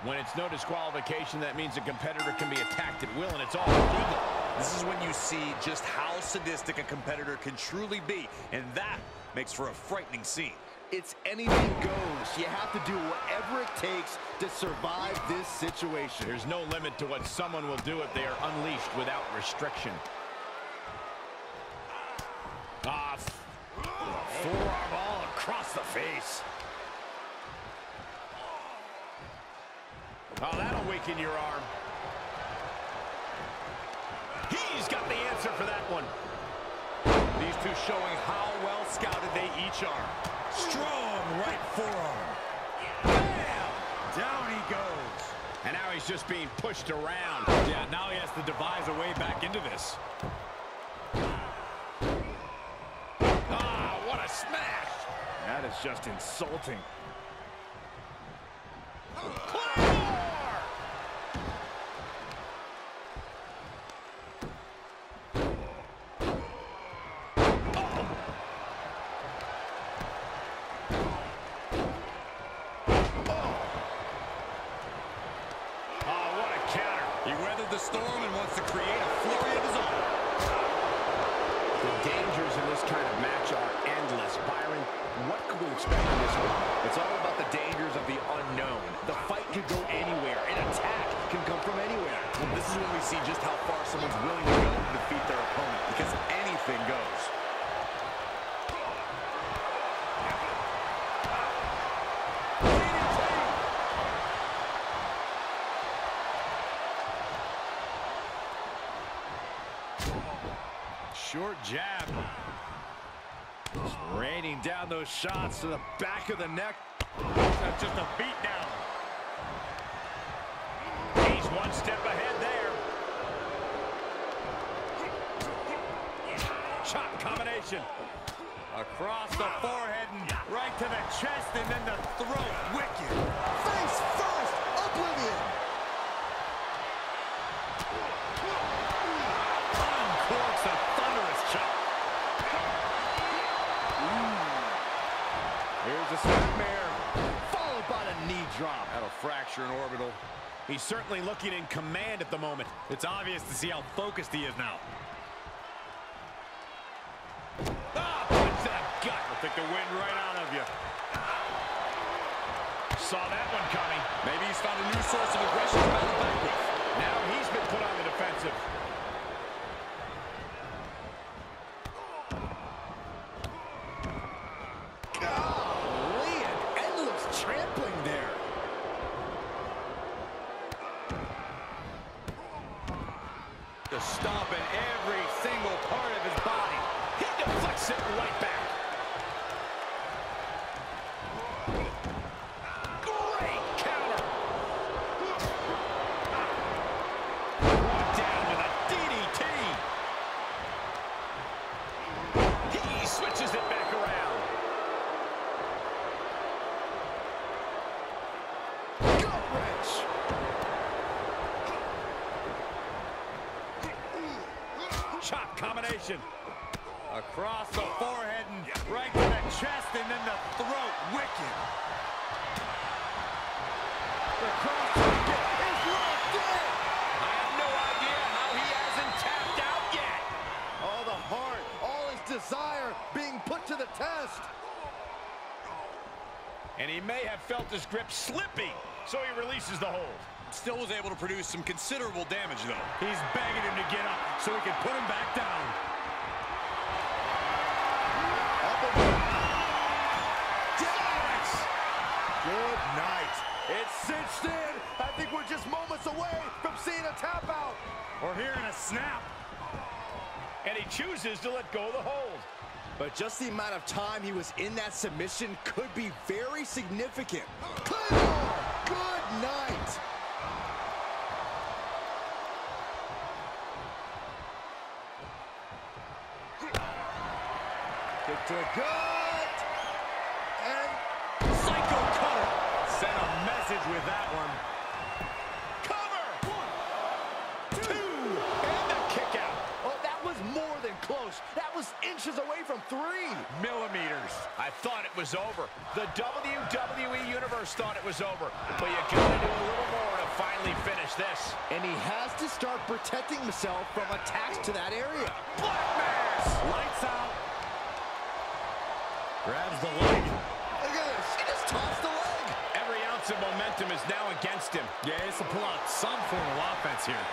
When it's no disqualification, that means a competitor can be attacked at will, and it's all legal. This is when you see just how sadistic a competitor can truly be, and that makes for a frightening scene. It's anything goes. You have to do whatever it takes to survive this situation. There's no limit to what someone will do if they are unleashed without restriction. Forearm all across the face. Oh, that'll weaken your arm. He's got the answer for that one. These two showing how well scouted they each are. Strong right forearm. Bam! Down he goes. And now he's just being pushed around. Yeah, now he has to devise a way back into this. Ah, what a smash! That is just insulting. The storm and wants to create a flurry of his own. The dangers in this kind of match are endless. Byron, what could we expect in this one? It's all about the dangers of the unknown. The fight could go anywhere. An attack can come from anywhere. Well, this is when we see just how far someone's willing to go to defeat their opponent, because anything goes. Short jab. Just raining down those shots to the back of the neck. That's just a beat down. He's one step ahead there. Chop combination. Across the forehead and right to the chest and then the throat. Wicked. Face first, Oblivion. Uncorks a thunderous chop. Here's a snapmare, followed by the knee drop. That'll fracture an orbital. He's certainly looking in command at the moment. It's obvious to see how focused he is now. Ah, punch to the gut. I'll take the wind right out of you. Saw that one coming. Maybe he's found a new source of aggression to battle back with. Now he's been put on the defensive. Golly, an endless trampling there. To stomp in every single part of his body. He deflects it right back. Great counter. Brought down with a DDT. He switches it back around. Gut wrench. Chop combination. Across the forehead and right to the chest and then the throat. Wicked. The cross jacket is locked in. I have no idea how he hasn't tapped out yet. All the heart, all his desire being put to the test. And he may have felt his grip slipping, so he releases the hold. Still was able to produce some considerable damage, though. He's begging him to get up so he can put him back down. Good night. It's cinched in. I think we're just moments away from seeing a tap out. Or hearing a snap. And he chooses to let go of the hold. But just the amount of time he was in that submission could be very significant. Claymore, good night. Kick to the gut. And Psycho cutter. Sent a message with that one. Cover! 1, 2, and the kick out. oh, that was more than close. That was inches away from 3 millimeters. I thought it was over. The WWE universe thought it was over, but you gotta do a little more to finally finish this. And he has to start protecting himself from attacks to that area. Black Mass! Lights out. Grabs the leg. Look at this. He just tossed the leg. Every ounce of momentum is now against him. Yeah, it's to pull out some form of offense here.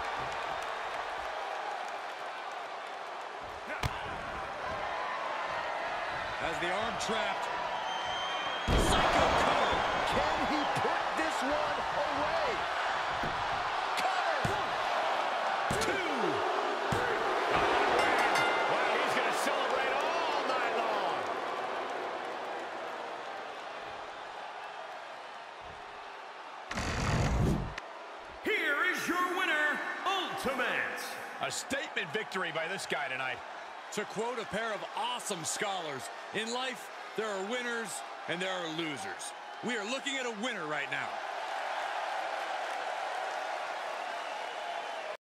Has the arm trapped. Psycho cover. Can he put this one away? Cover. 2. Well, he's going to celebrate all night long. Here is your winner, Ultimate. A statement victory by this guy tonight. To quote a pair of awesome scholars, in life, there are winners and there are losers. We are looking at a winner right now.